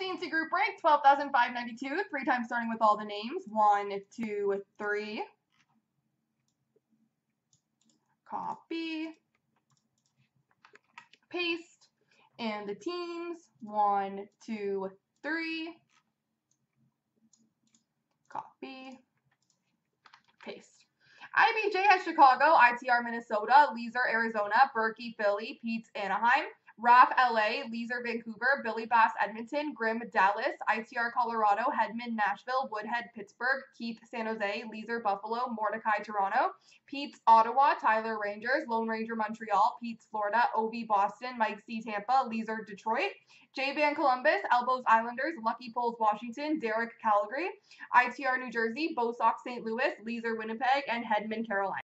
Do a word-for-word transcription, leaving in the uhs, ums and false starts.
C N C group rank twelve thousand five hundred ninety-two, three times starting with all the names. One, two, three. Copy. Paste. And the teams. One, two, three. Copy. Paste. I B J has Chicago, I T R Minnesota, Leeser Arizona, Berkey Philly, Pete's Anaheim, Raph L A, Leeser Vancouver, Billy Bass Edmonton, Grim Dallas, I T R Colorado, Hedman Nashville, Woodhead Pittsburgh, Keith San Jose, Leeser Buffalo, Mordecai Toronto, Pete's Ottawa, Tyler Rangers, Lone Ranger Montreal, Pete's Florida, O V Boston, Mike C Tampa, Leeser Detroit, J Van Columbus, Elbows Islanders, Lucky Poles Washington, Derek Calgary, I T R New Jersey, Bo Sox Saint Louis, Leeser Winnipeg, and Hedman Carolina.